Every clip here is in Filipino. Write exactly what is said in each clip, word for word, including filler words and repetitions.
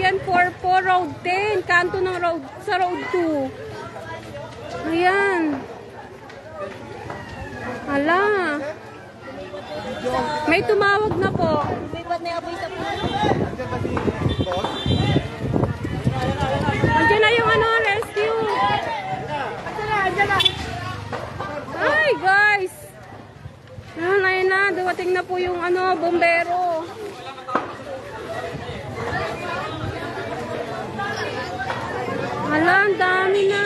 Minoyan four po, Road ten. Kanto ng road, sa Road two. Ayan. Hala. May tumawag na po. Andiyan na yung ano, rescue. Ay, guys. Ayan, ayun na. Dumating na po yung ano, bombero. Hala, ang dami na.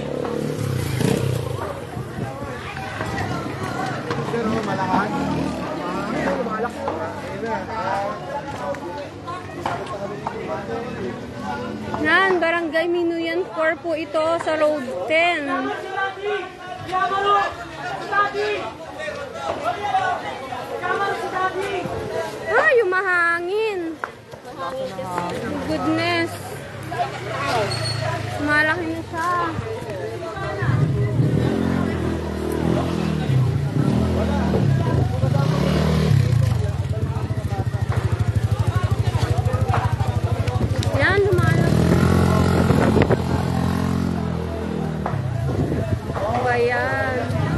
Yan, Barangay Minoyan four po ito sa Road ten. Ay, yung mahangin. Goodness. Malaki na siya. Yan, lumalaki. Oh, ba yan?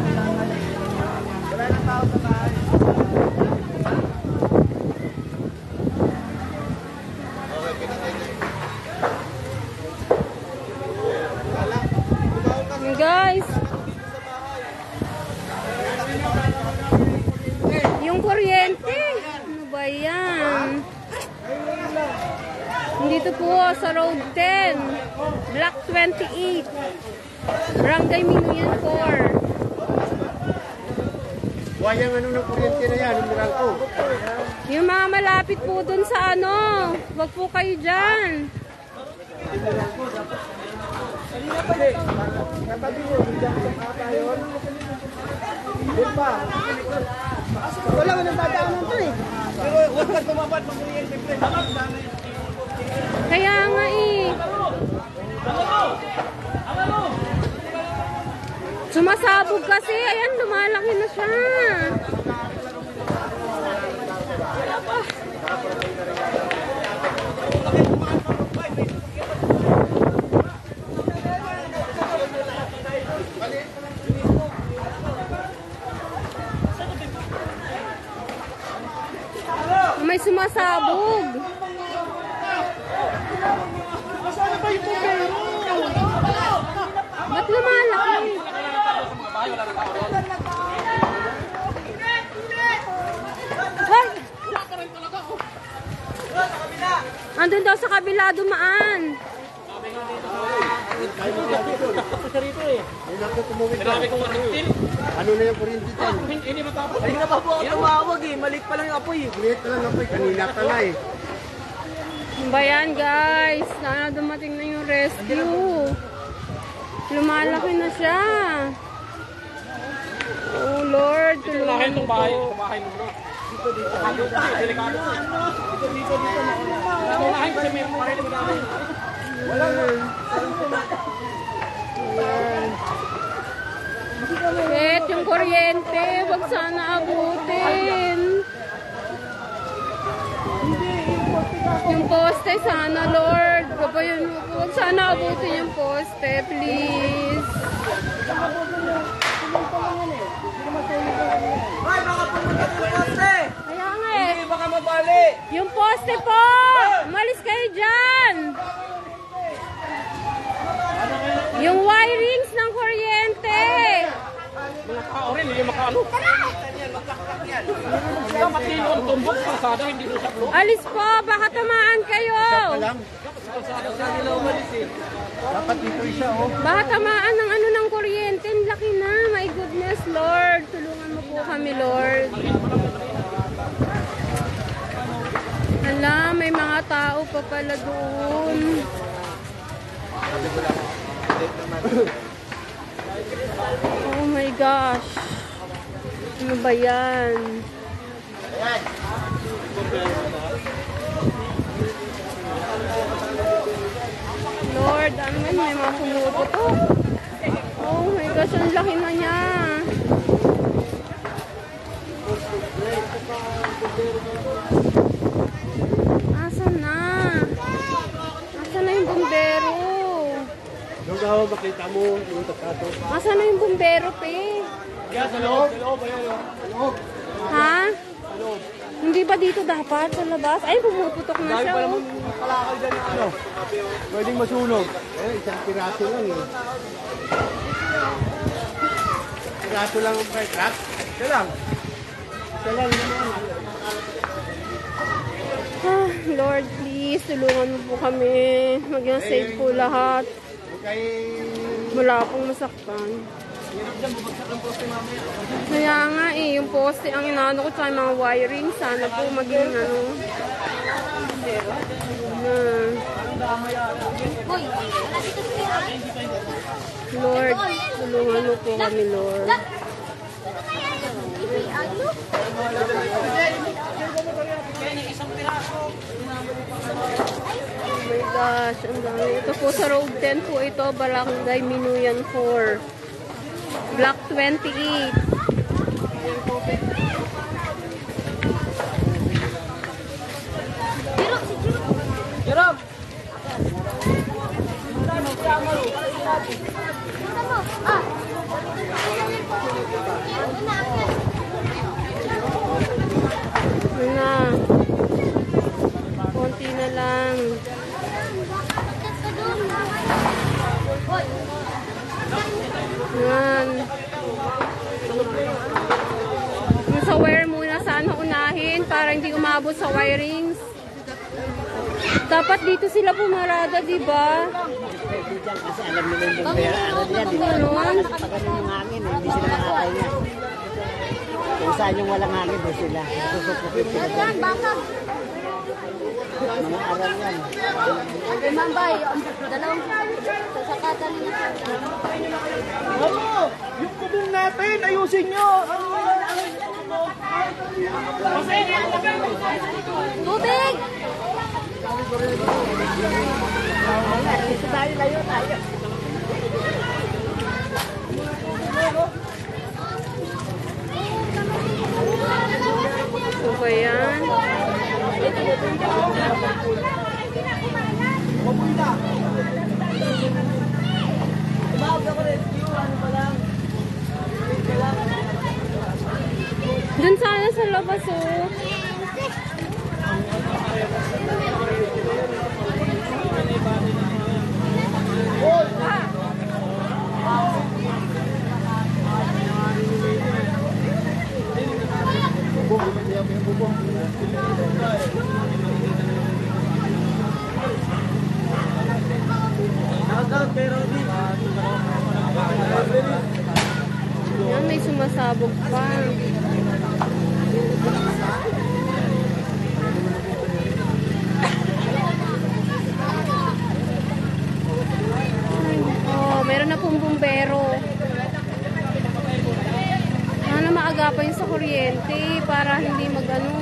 Wala nang tao sa bahay. Guys, yung kuryente, ano ba yan? Dito po sa Road ten, Block twenty-eight, Barangay Minoyan four. Wayang ano ng kuryente na yan, yung ko. Yung mga malapit po dun sa ano, wag po kayo dyan. Katabi mo, diyan sa kata yun. Doon pa. Wala mo nang dadaanan to eh. Pero huwag ka tumapad pag kuryente. Kaya nga eh. Sumasabog kasi. Ayan, lumalaki na siya. May sumasabog. Ba't lumalaki? Hoy! Andun daw sa kabila dumaan. Ano na yung kuryente dyan? Hindi matapos. Hindi na pa po ako tumawag eh. Maliit pa lang yung apoy. Maliit pa lang yung apoy. Kanina pa nga eh. Ano ba yan, guys? Sana dumating na yung rescue. Lumalaki na siya. Oh Lord, tulungan mo po. Kumahay mo bro. Dito, dito. Dito, delikado. Dito, dito, dito. Kumahay ko sa may kumahay mo namin. Wala na. Wait, yung kuryente, wag sana abutin. Yung poste, sana Lord. Wag sana abutin yung poste, please. Ay, baka pumunta yung poste! Kaya nga eh. Hindi, baka mabali! Yung poste po! Umalis kayo dyan! Yung wirings ng kuryente! Mga tao rin, hindi makaano. Dapat dito ang tumbok sa kalsada, hindi doon sa bro. Alis po, baka tamaan kayo! Kalsada sa nila umalis eh. Dapat dito isa oh. Baka tamaan ng ano ng kuryente. Ang laki na. My goodness, Lord. Tulungan mo po kami, Lord. Hala, may mga tao pa pala doon. Oh my gosh. Ano ba yan? Lord, ano man, may mga pumuputo. Oh my gosh, ang laki na niya. Asan na? makita mo yung tatato. Asan na yung bumbero, pe? Kaya sa loob, sa loob, ayan, sa loob. Ha? Sa loob. Hindi ba dito dapat sa labas? Ay, pumuputok na Dahil siya. pa Oh. naman kalakal dyan na ano, pwedeng masunog. Eh, isang piraso lang eh. Piraso lang ang fire truck. Kaya lang. Isa lang naman. Ah, Lord, please, tulungan mo po kami. Maging safe po lahat. Kay... Wala pong masaktan. Hirap dyan, bubagsak ang poste mamaya. Kaya nga eh, yung poste, ang inaano ko, tsaka yung mga wiring, sana po maging ano. Hmm. Lord, tulungan mo po kami, Lord. Oh my gosh, ang dami. Ito po sa Road ten po ito, Barangay Minuyan four. Block twenty-eight. Jerome! Yun na. Konti na lang. Yan. Yung sa wire muna sana unahin para hindi umabot sa wirings. Dapat dito sila pumarada, di ba? Kasi alam nila yung bumbera. Ano yan? Ganun. Pag ano yung hangin, eh, hindi sila makakainga. Kung saan yung walang hangin, doon sila. Susupukin sila. Yan, bakag. Mga aral yan. Ang mambay, dalawang sasakatan niya. Ano? Yung kubong natin, ayusin nyo! Tubig! Dito tayo, layo tayo. So ba yan? Dun sana sa labas, oh. Yan, may sumasabog pa. Oh, meron na pong bumbero. Sana maagapan yun sa kuryente para hindi mag-ano.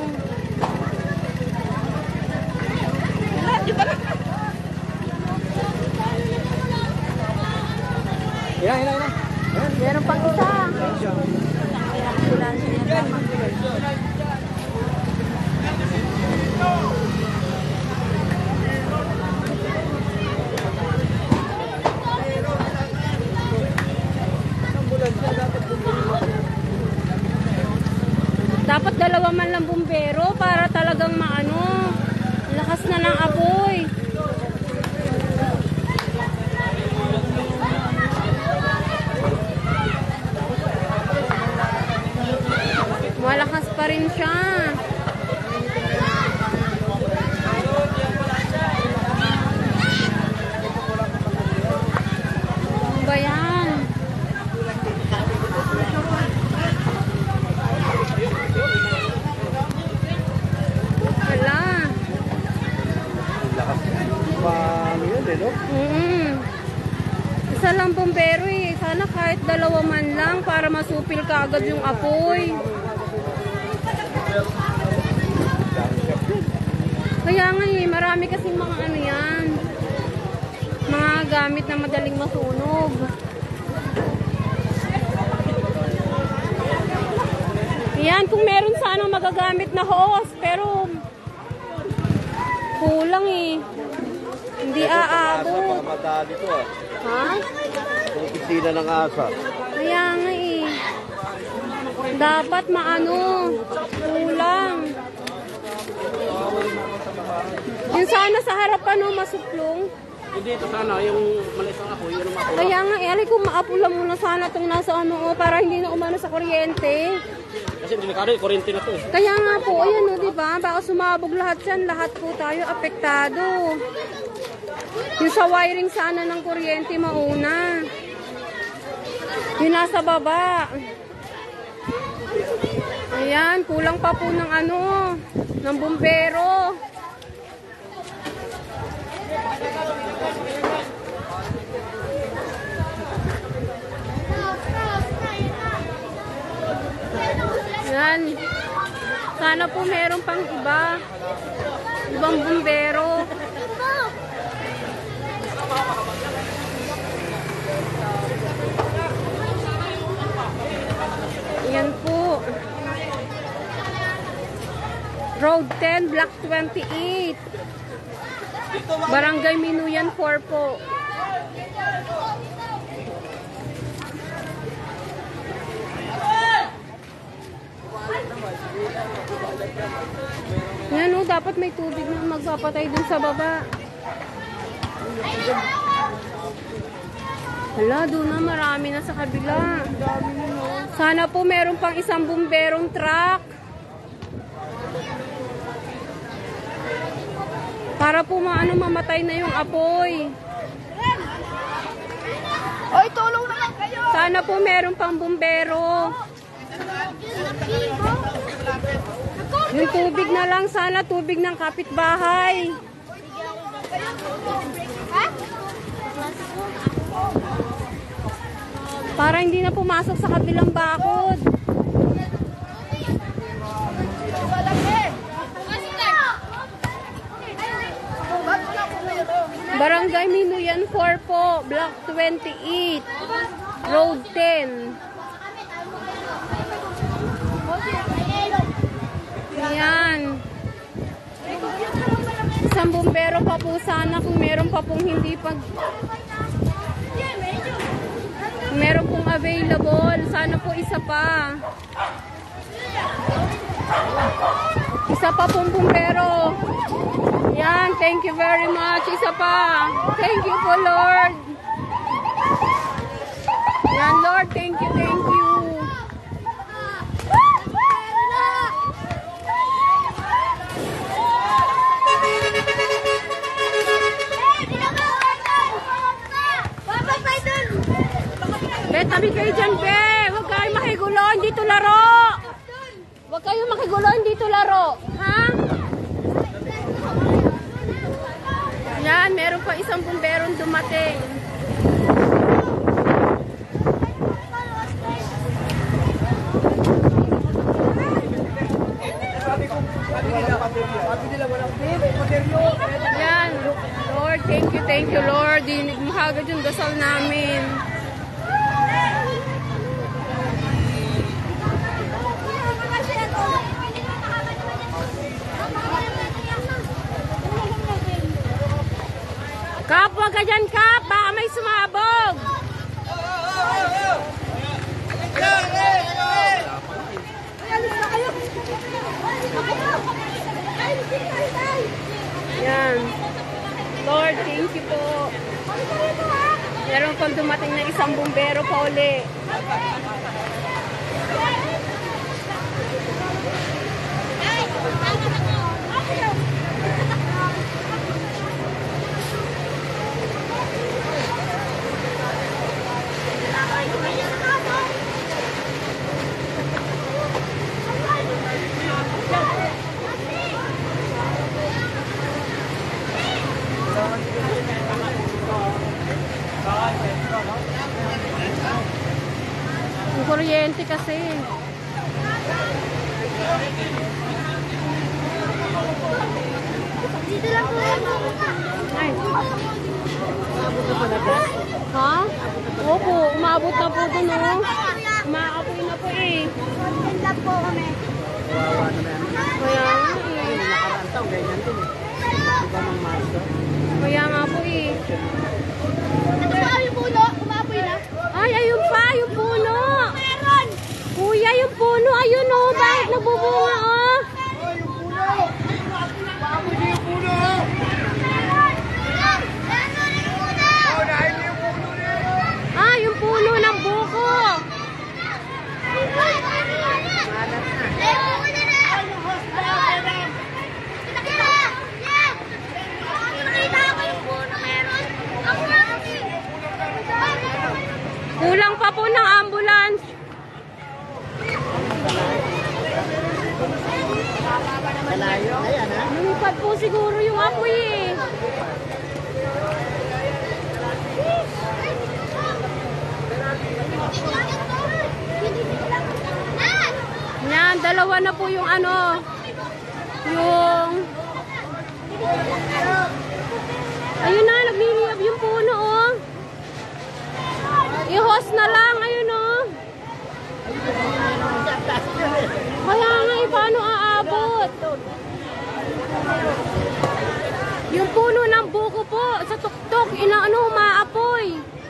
Ilan, ilan, ilan? Meron pang isa. Dapat dalawa man lang bumbero para talagang maano, lakas na ng apoy. Malakas pa rin siya. Ano ba yan? Wala. Paano yun eh, no? Mm-mm. Isa lang bumbero eh. Sana kahit dalawa man lang para masupil ka agad yung apoy. Kaya nga eh, marami kasing mga ano yan. Mga gamit na madaling masunog. Yan, kung meron sana magagamit na hose, pero kulang eh. Hindi aabot. Madali to ah. Ha? na ng asa. Kaya nga eh. Dapat maano, kulang. Yung sana sa harapan no, masuplong. Hindi ito sana, yung malis ang ako, yun ang ako. Kaya nga, eh, alay kung maapula muna sana itong nasa ano, oh, para hindi na umano sa kuryente. Kasi delikado, kurente na to eh. Kaya nga po, ayan o, di ba? Baka sumabog lahat yan, lahat po tayo apektado. Yung sa wiring sana ng kuryente mauna. Yung nasa baba. Ayan, kulang pa po ng ano, ng bumbero. Yan. Sana po meron pang iba. Ibang bumbero. Yan po. Road ten, Block twenty-eight. Barangay Minuyan four po. Yan o, dapat may tubig na magpapatay dun sa baba. Hala, doon na marami na sa kabila. Sana po meron pang isang bumberong truck. Para po maano mamatay na yung apoy. Oy, tulong naman kayo! Sana po meron pang bumbero. Yung tubig na lang, sana tubig ng kapitbahay. Para hindi na pumasok sa kabilang bakod. Barangay Minuyan four po, Block twenty-eight, Road ten. Ayan. Isang bumbero pa po sana kung meron pa pong hindi pag... Kung meron pong available. Sana po isa pa. Isa pa pong bumbero. Yan. Thank you very much. Isa pa. Thank you po, Lord. Yan, Lord. Thank you, thank you. Be, tabi kayo dyan, be. Huwag kayo makigulo, hindi to laro. Huwag kayo makigulo, hindi to laro. Ha? Yan, meron pa isang bumberong dumating. Yan. Lord, thank you, thank you, Lord. Dinig mo agad yung dasal namin. Kap, huwag ka dyan, Kap. Baka may sumabog. Yan. Lord, thank you po. Meron pang dumating na isang bumbero pa uli. Ang kuryente kasi. Dito lang po. Ay. Ha? Opo, umabot na po dun, oh. Umaapoy na po eh. Lang po kami. Kaya nga eh. Kaya nga po eh. Ito po yung puno. Umapoy na. Ay, na? Lumipad po siguro yung apoy eh. Yan, dalawa na po yung ano, yung, ayun na, nagliliyab yung puno oh. I-host na lang, ayun oh. Kaya nga eh, paano aabot? Yung puno ng buko po, sa tuktok, inaano, umaapoy.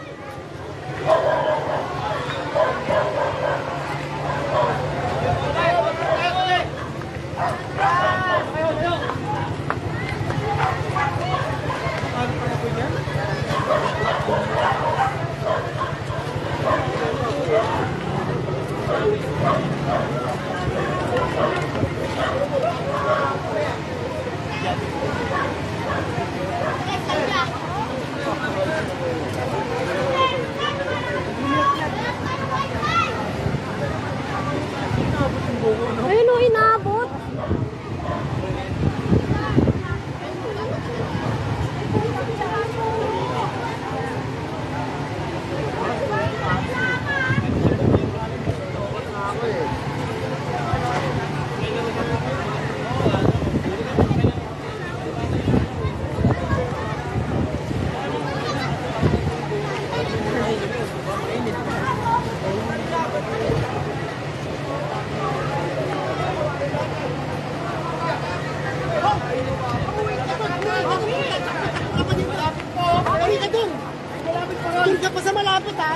Ayun o, inabot. Doon ka pa sa malapit ha.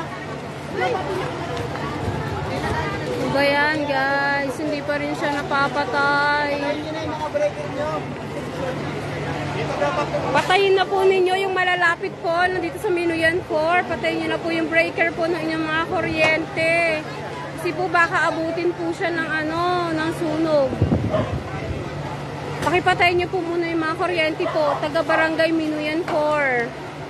Ano ba yan guys? Hindi pa rin siya napapatay. Ayun na yung mga breaker nyo. Patayin na po ninyo yung malalapit po nandito sa Minuyan four. Patayin nyo na po yung breaker po ng inyong mga kuryente. Kasi po baka abutin po siya ng ano, ng sunog. Pakipatayin nyo po muna yung mga kuryente po. Taga Barangay Minuyan four.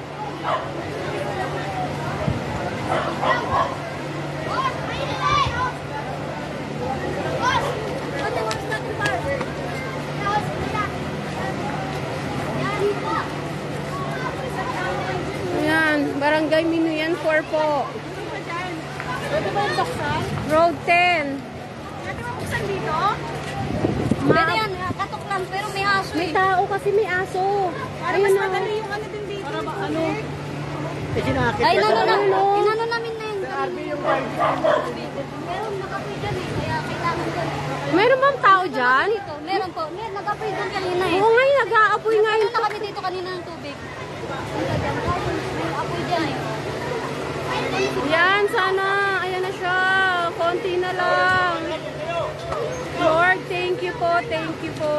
Ayan, Barangay Minuyan four po. Pwede ba yung buksan? Road ten. Pwede ba buksan dito? Ma Pwede yan, katok lang, pero may aso may eh. tao kasi may aso. Para Ayun mas na. madali yung ano din dito. Para ba ano? Eh, sinakit Ay, ka inano sa- na, Ano? inano namin na yun. Meron nakapoy dyan eh, kaya kailangan dyan. Mayroon bang tao dyan? Dito, meron po. Meron nakapoy dyan kanina eh. Oo nga, nag-aapoy nga Ano yun. na kami dito kanina ng tubig. May apoy dyan eh. Yan, sana. Ayan na siya. Konti na lang. Lord, thank you po. Thank you po.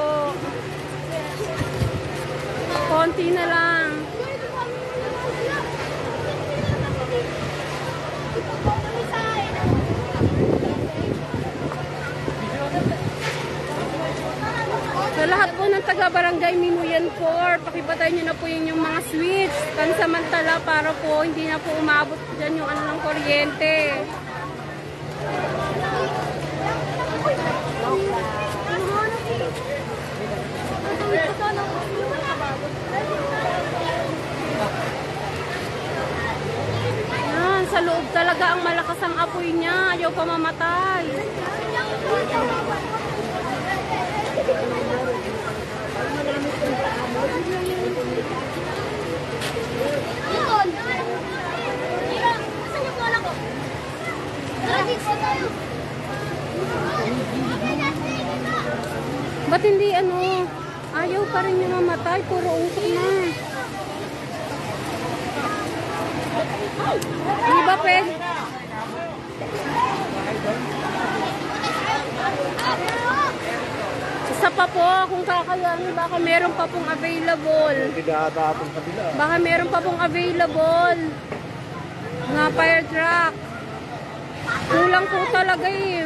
Konti na lang. Sa lahat po ng taga-barangay Minuyan four, pakipatay nyo na po yung, yung mga switch pansamantala para po hindi na po umabot dyan yung ano ng kuryente. Yan, sa loob talaga ang malakas ang apoy niya. Ayaw pa mamatay. Yun! Mira, asan yung bola ko? Tara, dito tayo. Ba't hindi ano? Ayaw pa rin niya mamatay. Puro usok na. Di ba, Peg? Isa pa po, kung kakayanin, baka meron pa pong available. Pinatapong kabila. Baka meron pa pong available. Mga fire truck. Kulang po talaga eh.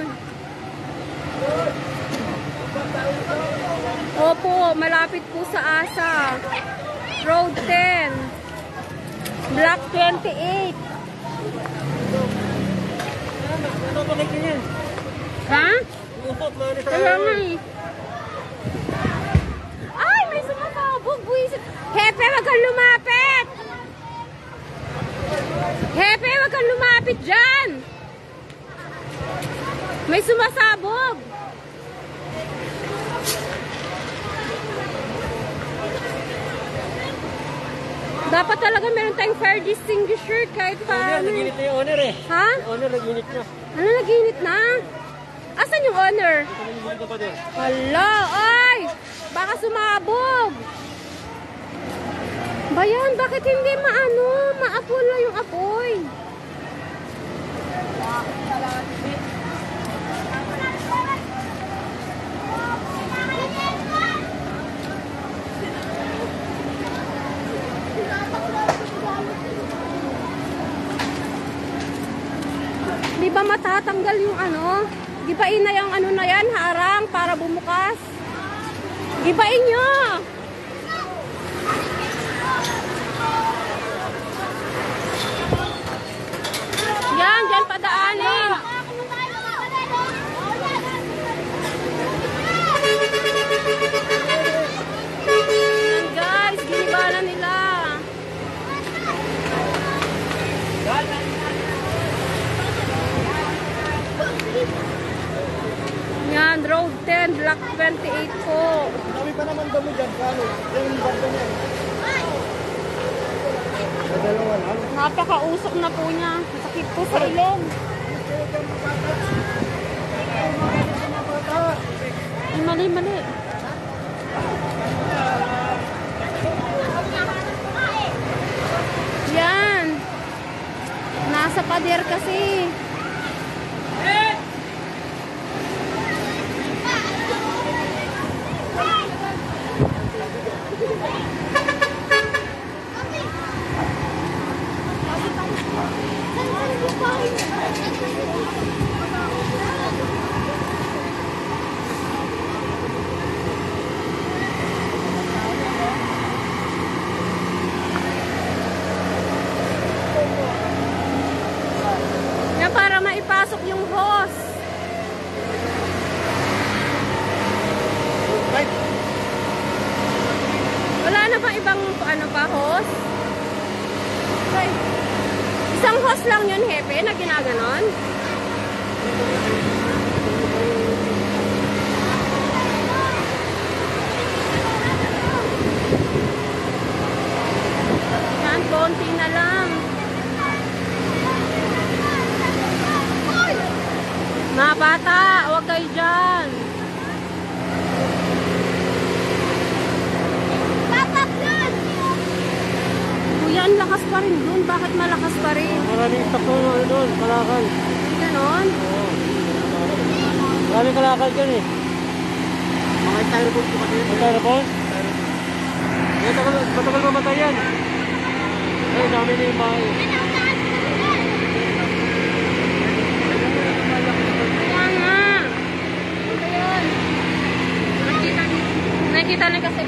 Opo, malapit po sa Asa. Road ten. Block twenty-eight. Ha? Kaya nga eh. May sumasabog. Dapat talaga meron tayong fire distinguisher kahit Owner, paano. nag-init na yung owner eh. Ha? Yung owner, nag-init na. Ano, nag-init na? Asan yung owner? Ito na yung pa doon. Hala, ay! Baka sumabog. Bayan, bakit hindi maano? Maapulo yung apoy. Di ba matatanggal yung ano? Gibain na yung ano na yan, harang para bumukas. Gibain nyo! Yan, dyan padaanin. Yan guys, giniba na nila. Yan, road ten, block twenty-eight po. Dami pa naman damo dyan. Kano? Yung banda niya. Sa dalawa lang. Napakausok na po niya. Masakit po sa ilong. Ay, mali, mali. Yan. Nasa pader kasi. Yan para maipasok yung hose. Wala na ba ibang ano pa hose? Ay, isang hose lang yun, hepe, na ginaganon? Yan, konti na lang. Mga bata, huwag kayo dyan. Kuya, ang lakas pa rin dun. Bakit malakas pa rin? Maraming stock na ano doon, kalakal. Ganon? Oo. Maraming kalakal dyan eh. Mga styrofoam ko kasi. Ang styrofoam? Eh, tagal, matagal mamatay yan. Eh, dami na yung bahay. Kaya nga. Ayun. Nakita, nakita na kasi.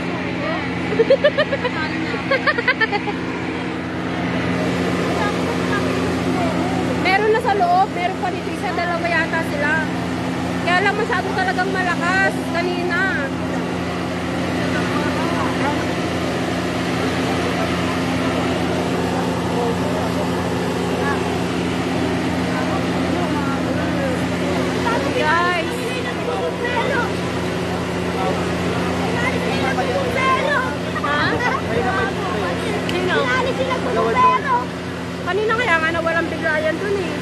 Meron na sa loob, meron pa dito isa, dalawa yata sila. Kaya lang masyado talagang malakas kanina. Guys. Ha? Sino? Kanina kaya nga nawalang biglayan dun eh.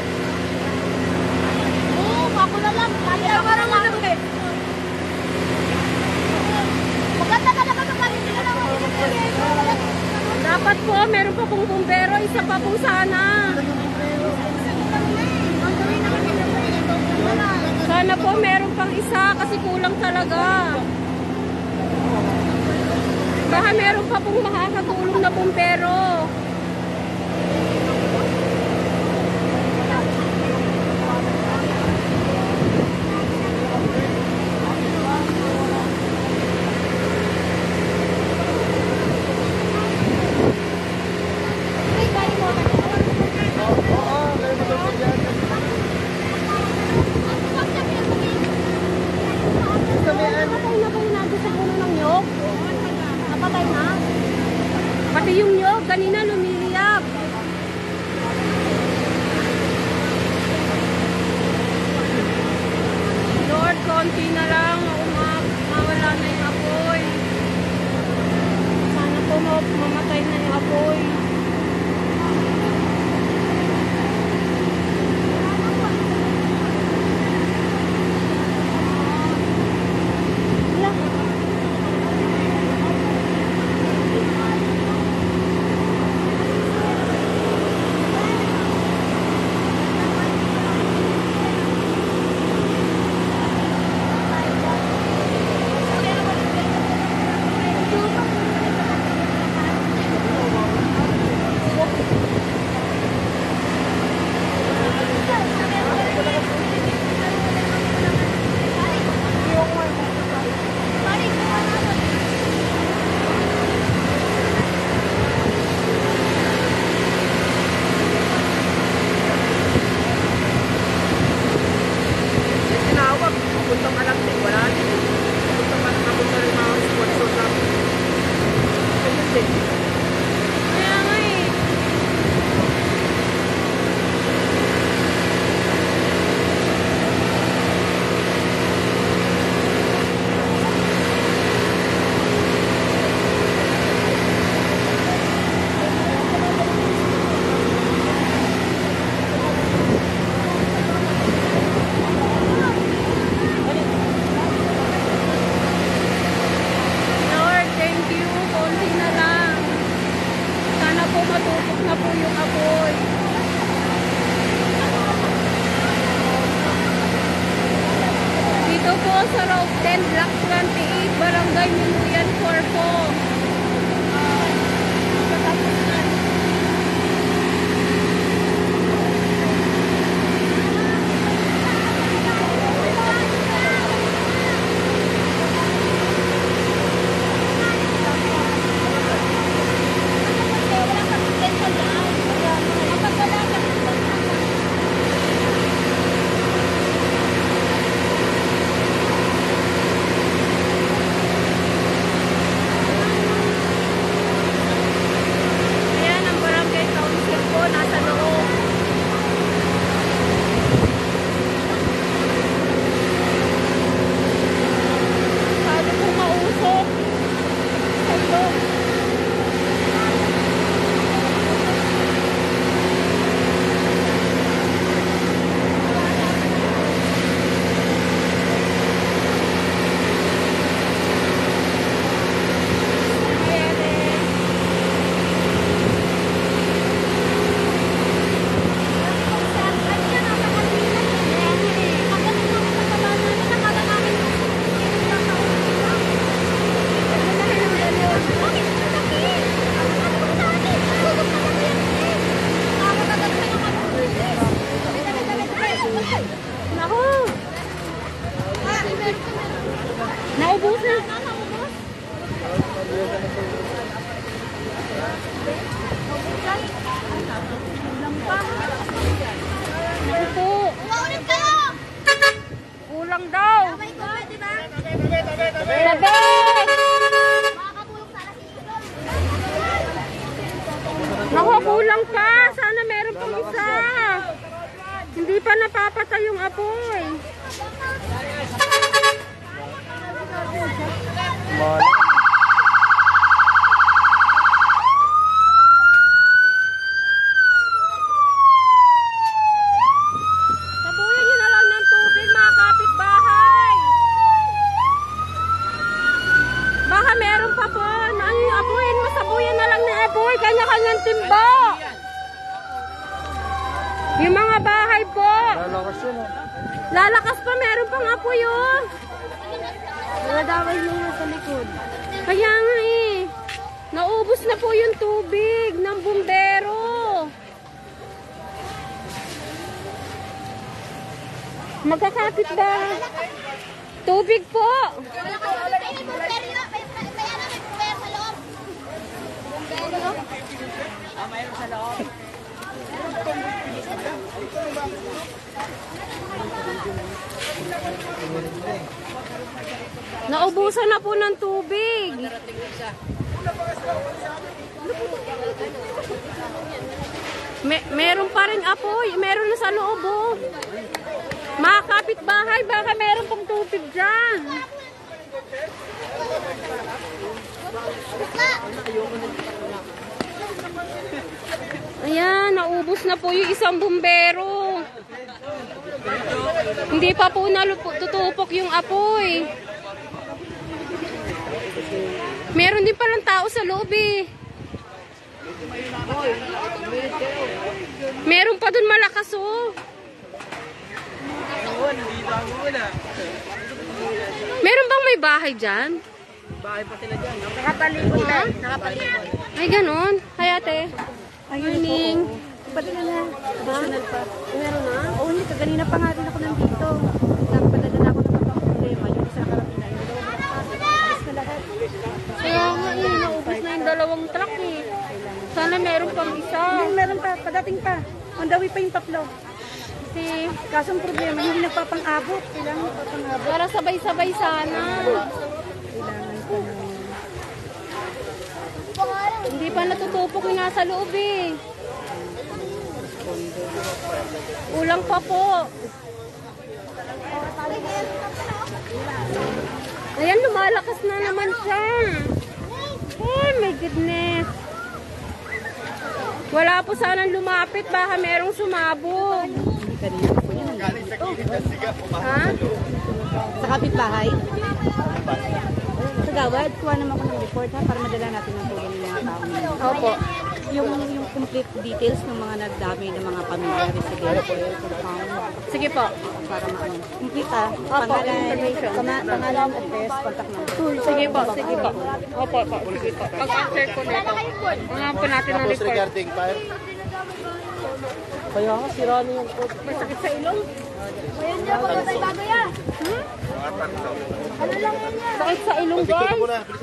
Oo, ako na lang. Kaya parang ano eh. Maganda ka naman ng palit nila naman. Dapat po, meron pa pong bumbero. Isa pa po sana. Sana po meron pang isa kasi kulang talaga. Baka meron pa pong makakatulong na bumbero. Napatay na ba yung nandun sa puno ng nyog? Napatay na? Pati yung nyog, kanina lumiliyab. mamatay na yung apoy. Sa Road ten, Block twenty-eight, Barangay Minuyan, Corpo. Naubos na. Ito. Ulit kayo! Kulang daw. Sabay ko, di ba? Tabi. Makakabulok sana si Idol. Naku, kulang pa. Sana meron pang isa. Hindi pa napapatay yung apoy. Sabuyan nyo na lang ng tubig, mga kapitbahay. Baka meron pa po. Ano yung apoyin mo? Sabuyan na lang ng apoy. Kanya-kanyang timba. Yung mga bahay po. Lalakas yun, oh. Lalakas pa, meron pang apoy, oh. Nadaway nyo sa likod. Kaya nga eh. Naubos na po yung tubig ng bumbero. Magkakapit ba? Tubig po. Wala ka sa likod. May bumbero yun. May ano, may bumbero sa loob. Bumbero? Ah, mayroon sa loob. Naubusan na po ng tubig. Me meron pa rin apoy. Meron na sa loob, oh. Mga kapitbahay, baka meron pang tubig dyan. Ayan, naubos na po yung isang bumbero. Hindi pa po natutupok yung apoy. Meron din palang tao sa loob eh. Meron pa dun malakas oh. Meron bang may bahay dyan? Bahay pa sila dyan. Nakapalibot na. Nakapalibot. Ay, ganon. Ay, ate. Morning. Pati na na. Additional pa. Meron na? Oo, hindi. Kaganina pa nga rin ako nandito. Nagpadala na ako ng mga problema. Yung isa karapina. Yung dalawang truck. Na lahat. Kaya nga eh, naubos na yung dalawang truck eh. Sana meron pang isa. Yung meron pa. Padating pa. On the way pa yung tatlo. Kasi, Kasong problema, hindi nagpapang-abot. Kailangan nagpapang-abot. para sabay-sabay sana. Kailangan pa na. Hindi pa natutupok yung nasa loob eh. Ulang pa po. Ayan, lumalakas na naman siya. Oh my goodness. Wala po sanang lumapit. Baka merong sumabog. Ha? Sa kapitbahay? Sa gawad, kuha naman ako ng report ha, para madala natin ang tulong ng mga tao. Opo. Yung, yung complete details ng mga nagdamay ng mga pamilya, residente, compound, Sige po. para maano. Complete ha. Opo, Pangalan, information. pama- pangalan, address, contact number. Sige po, sige po. Opo, opo. Sige po. Pag-answer ko nito. Mga po natin ng report. regarding fire. Kaya nga, sira na yung code. Masakit sa ilong. Ayan niya, pagkatay bago yan. Ano lang yan niya? Sakit sa ilong, guys.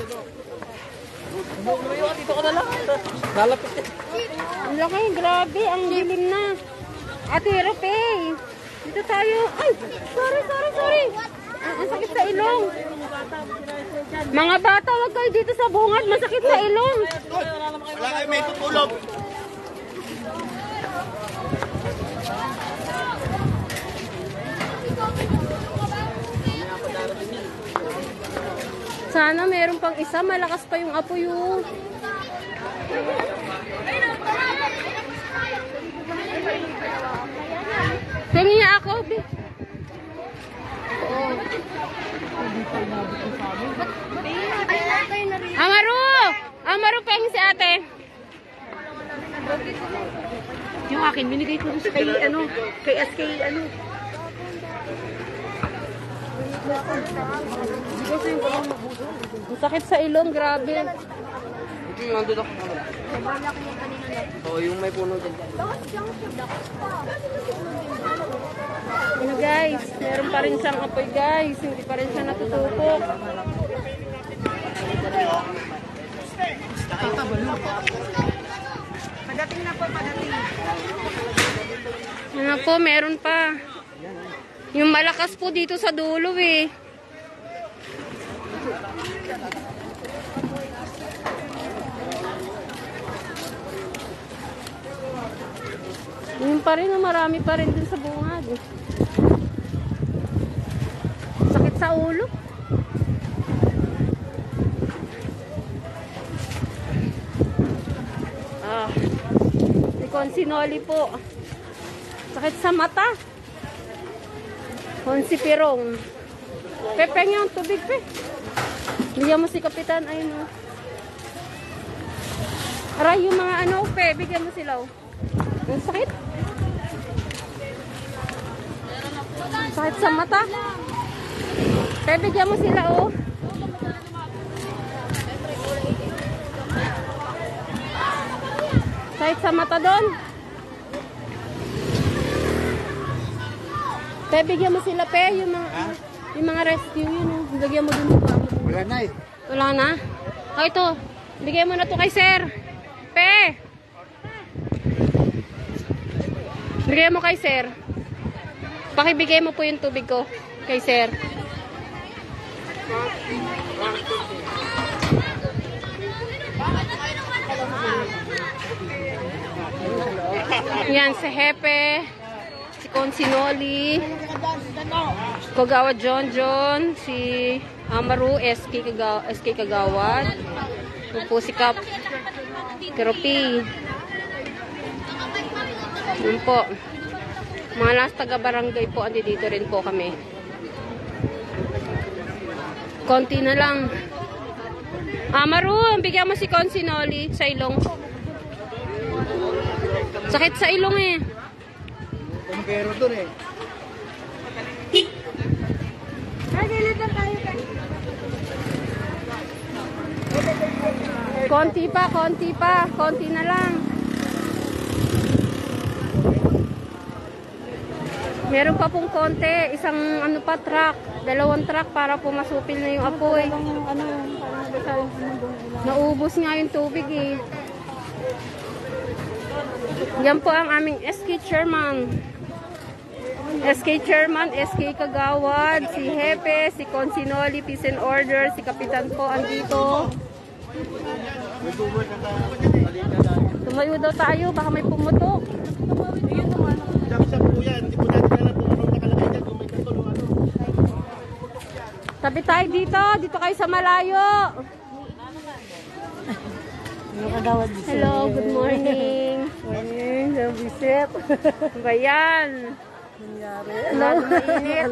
Dito ka na lang. Lalapit ka. Ang laki, grabe. Ang dilim na. Ate Rope. Dito tayo. Ay, sorry, sorry, sorry. Ang, ang sakit sa ilong. Mga bata, wag kayo dito sa bungad. Masakit sa ilong. Wala kayo may tutulog. Sana meron pang isa. Malakas pa yung apoy. Oh. Tingin niya ako. Be. Amaru! Amaru, pengi si ate. Yung akin, binigay ko sa kay, ano, kay S K, ano. Ang sakit sa ilong, grabe. Hindi, nandun ako. Oo, yung may puno dyan. Ano guys, meron pa rin siyang apoy guys. Hindi pa rin siya natutupok. Padating na po, padating. Ano po, meron pa. Yung malakas po dito sa dulo eh. Yung pa rin, marami pa rin dun sa bungad. Sakit sa ulo. Ah, si Consinoli po. Sakit sa mata. Consipirong. Pepeng yung tubig, pe. Bigyan mo si Kapitan, ayun o. Aray, yung mga ano, pe, bigyan mo sila o. Ang sakit. Sakit sa mata. Pe, bigyan mo sila o. Sakit sa mata doon. Pe, bigyan mo sila, pe, yung mga, yung mga rescue yun, oh. Bigyan mo dun ba? Wala na eh. Wala na? O, ito. Bigyan mo na to kay sir. Pe! Bigyan mo kay sir. Pakibigay mo po yung tubig ko kay sir. Yan, si Hepe. Si Consinoli, Kagawa John John, si Amaru, S K Kagawad, Ito po si Kap. Keropi. Yun po. Mga last taga-barangay po, andi dito rin po kami. Konti na lang. Ah, Maru, bigyan mo si Consinoli sa ilong. Sakit sa ilong eh. Kumpero dun eh. Konti pa, konti pa. Konti na lang. Meron pa pong konti. Isang ano pa truck. Dalawang truck para po masupil na yung apoy. Naubos nga yung tubig eh. Yan po ang aming S K chairman. S K chairman, S K Kagawad, si Hepe, si Consinoli, Peace and Order, si Kapitan po andito. Tumayo daw tayo, baka may pumutok. Tabi tayo dito, dito kayo sa malayo. Hello, good morning. Morning, visit. Ba yan? Hello, mainit.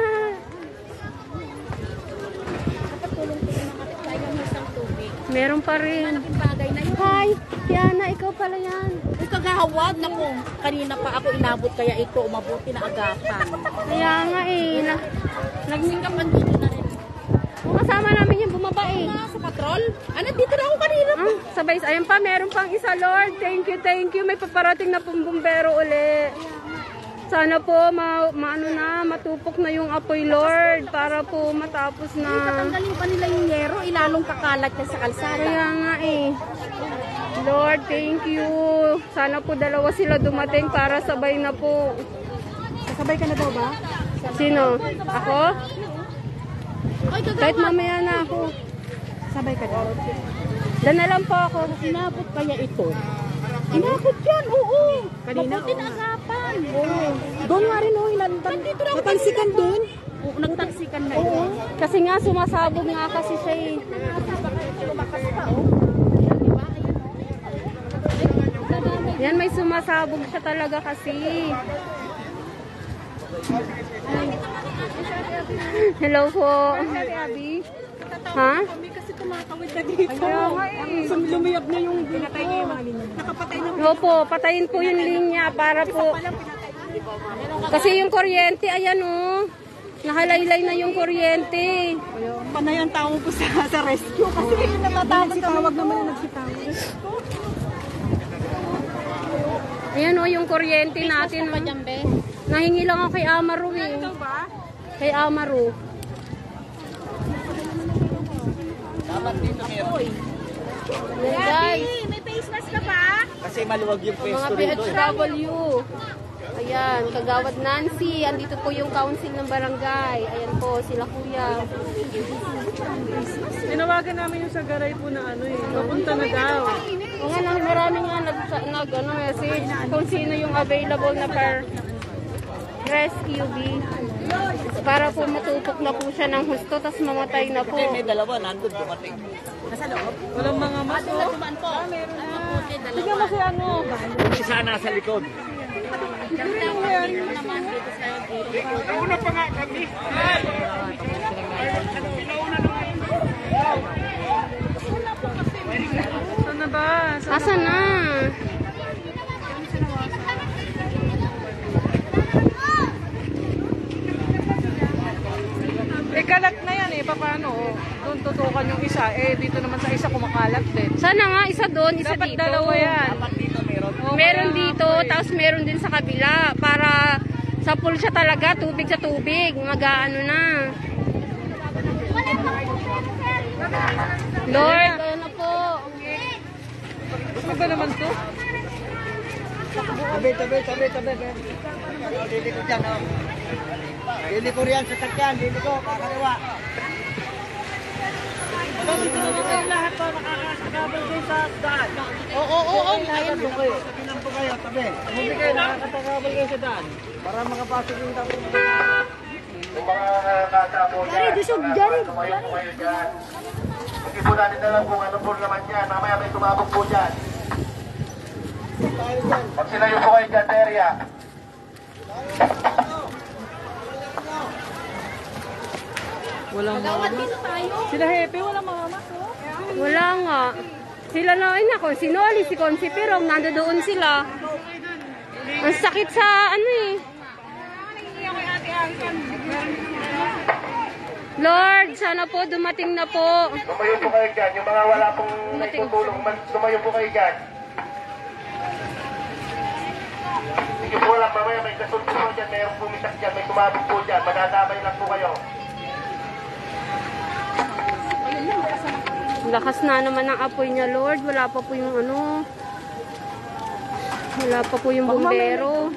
Meron pa rin. Hi, Tiana, ikaw pala yan. Uy, kagahawad na po. Kanina pa ako inabot kaya ito umabuti na agapan. Kaya nga eh. Na, Nagsingkapan dito na rin. kasama namin yung bumaba eh. Ah, sa patrol? Ah, nandito na ako kanina po. Ah, sabay, ayun pa, meron pang isa, Lord. Thank you, thank you. May paparating na pong bumbero uli. Sana po, ma, maano na, matupok na yung apoy, Lord. Para po matapos na. Tatanggalin pa nila yung yero, ilalong kakalat na sa kalsada. Kaya nga eh. Lord, thank you. Sana po dalawa sila dumating para sabay na po. Sabay ka na daw ba? Sino? Ako? Ay, Kahit gagawa. mamaya na ako. Sabay ka daw. Dan na lang po ako. Inabot kaya ito? Inabot yan, oo. Kanina, Mabuti na oo. agapan. Oo. Doon nga rin, oh, ilantan. Nandito na ako. Natalsikan doon? Oo, nagtalsikan na ito. Kasi nga sumasabog nga kasi siya eh. Lumakas pa, oh. Yan, may sumasabog siya talaga kasi. Hello po. Ha? Kami kasi kumakawid na dito. Kaya nga eh. Lumiyab na yung pinatay niya yung mga linya. Nakapatay na. Opo, patayin po yung linya para po. Kasi yung kuryente, ayan oh. Nakalaylay na yung kuryente. Panay ang tawag ko sa, sa rescue kasi natatakot kami. Tawag naman na nagsitawag. Ayan oh, yung kuryente natin. Oh. Nahingi lang ako kay Amaru eh. Kay Amaru. Ayan guys. May face mask ka pa? Kasi maluwag yung Mga pwesto P rito. H W. Ayan, Kagawad Nancy. Andito po yung council ng barangay. Ayan po, sila kuya. Tinawagan namin yung sa garay po na ano eh. Papunta na daw. O nga, nang marami nga nag, nag ano, message kung sino yung available na per rescue B. Para po matupok na po siya ng husto, tapos mamatay na po. Kasi may dalawa, nandun dumating. Walang mga maso. Sige mo si ano. Isa nasa likod. Nauna pa nga kami. Saan na ba? Asa na? Eh, kalat na yan eh. Paano? Doon tutukan yung isa. Eh, dito naman sa isa kumakalat din. Sana nga, isa doon, isa Dapat dito. dalawa yan. Dapat dito meron. Meron dito, tapos meron din sa kabila. Para sa pool siya talaga, tubig sa tubig. Mag-ano na. Lord, ano na po? Ano ba naman to? Tabi, tabi, tabi, tabi. Dili ko dyan, oh. Dili ko riyan sa sakyan. Dili ko, kakaliwa. Lahat to, nakakasagabal kayo sa daan. Oo, oo, oo. Nakakasagabal kayo. Sabihan po kayo, tabi. Hindi kayo, nakakasagabal kayo sa daan. Para makapasok yung tapo. Dari, dusog, dari. Ipunanin na lang kung ano po naman yan. Mamaya may tumabog po dyan. Pag sila yung po kayo dyan, area. Walang mama. Sila Hepe, walang mama. Wala nga. Sila na, ay nako, si Noli, si Consi Pirong, nandoon sila. Ang sakit sa ano eh. Lord, sana po dumating na po. Lumayo po kayo dyan. Yung mga wala pong naitutulong, lumayo po kayo dyan. Sige po lang, mamaya may kasunod po dyan. Mayroong pumisak dyan, may tumabog po dyan. Madadamay lang po kayo. Lakas na naman ang apoy niya, Lord. Wala pa po yung ano. Wala pa po yung bumbero.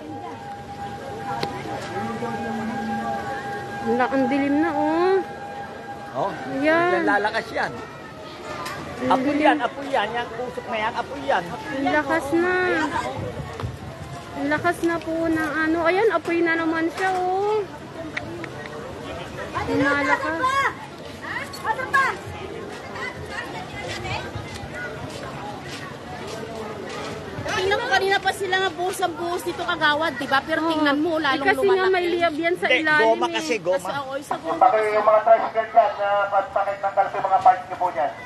Wala, ang dilim na, oh. Oh, Ayan. lalakas yan. Apoy yan, apoy yan. Yung kusok na yan, apoy yan. Ang lakas na. Ang lakas na po ng ano. Ayan, apoy na naman siya, oh. Ang malakas. Ano pa? Tingnan mo kanina pa sila nga buhos ang buhos dito kagawad, di ba? Pero tingnan mo, Eh, lalong kasi nga lumalaki. may liyab yan sa Hindi, ilalim, goma eh. kasi, Kasi goma. ako, isa ko. Pati yung mga tricycle dyan na pagpakitanggal po yung mga parts nyo po dyan.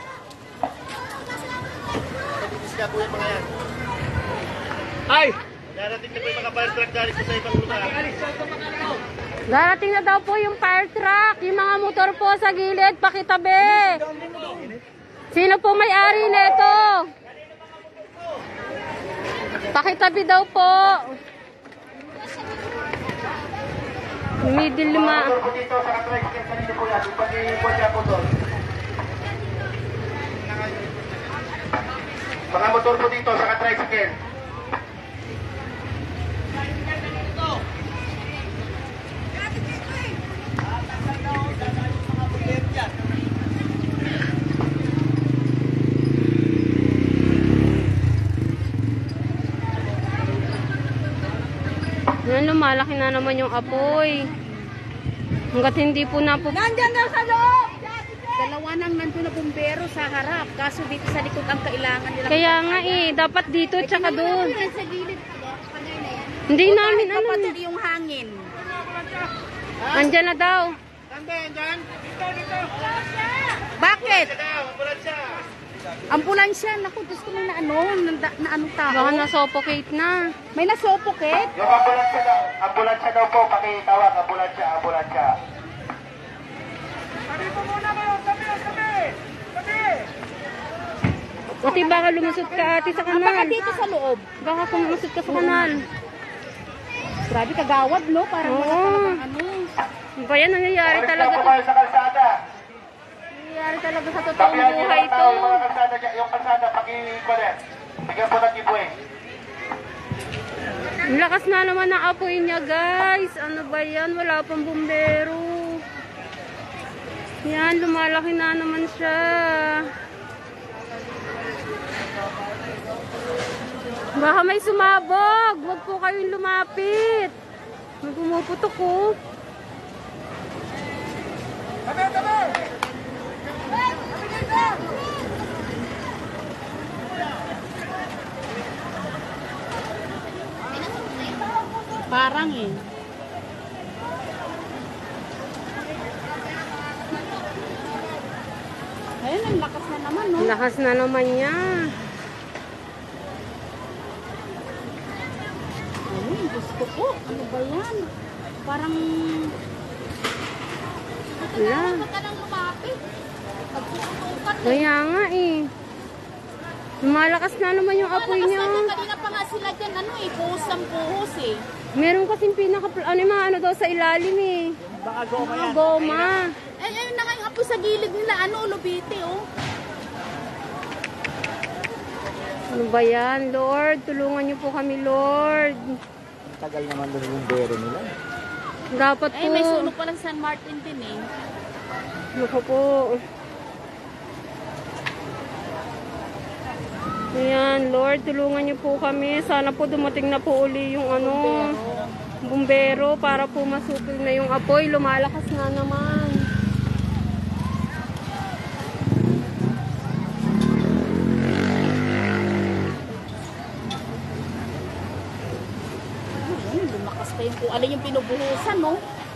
Nabibisga po yung mga yan. Ay! Darating na po yung mga fire truck galing po sa ibang lugar. Darating na daw po yung fire truck. Yung mga motor po sa gilid, pakitabi. Sino po may-ari nito? Pakitabi daw po. Middle lima. Mga motor po dito sa tricycle kanina po yan. Pati po dyan po doon. Mga motor po dito sa tricycle. Yan, lumalaki na naman yung apoy. Hanggat hindi po na po... Nandyan daw sa loob! Dalawa nang nandun na bumbero sa harap. Kaso dito sa likod ang kailangan nila. Kaya nga eh, dapat dito tsaka doon. Sa gilid. Pagay na yan. Hindi namin ano. Kapatid yung hangin. Andyan na daw. Bakit? Ambulansya. Naku, gusto mo na ano, na, na ano tao. Baka na-suffocate na. May nasuffocate? Yung ambulansya daw, ambulansya daw po, pakitawag, ambulansya, ambulansya. Ate, baka lumusot ka ate sa Ah, baka kanal. dito sa loob. Baka kung lumusot ka sa kanal. Grabe kagawad, no? Parang wala Oo. talagang ano. Ano ba yan? Nangyayari Oras talaga na po to. kayo sa kalsada. Nangyayari talaga sa totoong Tapihan niyo buhay yung tao, to. yung mga kalsada dyan, yung kalsada, pakikulit. Bigyan po ng giveaway. Ang lakas na naman ng apoy niya, guys. Ano ba yan? Wala pang bumbero. Yan, lumalaki na naman siya. Baka may sumabog. Huwag po kayong lumapit. May pumuputok ko. Parang eh. Ayun, ang lakas na naman, no? Ang lakas na naman niya. Ayun, gusto ko. Ano ba yan? Parang... Wala. Huwag ka nang lumapit. Pagsusutukan. Kaya nga eh. Lumalakas na naman yung apoy Lakas niya. na niya. Kanina pa nga sila dyan, ano eh, buhos ang buhos eh. Meron kasing pinaka... Ano yung mga ano daw sa ilalim eh. Baka goma Mga yan. goma. Eh, ayun na nga yung apoy sa gilid nila, ano, lubite, oh. Ano ba yan, Lord? Tulungan niyo po kami, Lord. Tagal naman doon yung bero nila. Dapat po. Eh, may sunog pa lang San Martin din eh. Naku po. Ayan, Lord, tulungan niyo po kami. Sana po dumating na po uli yung ano, bumbero para po masupil na yung apoy. Lumalakas na naman. lumakas pa yung kung ano yung pinubuhusan, no?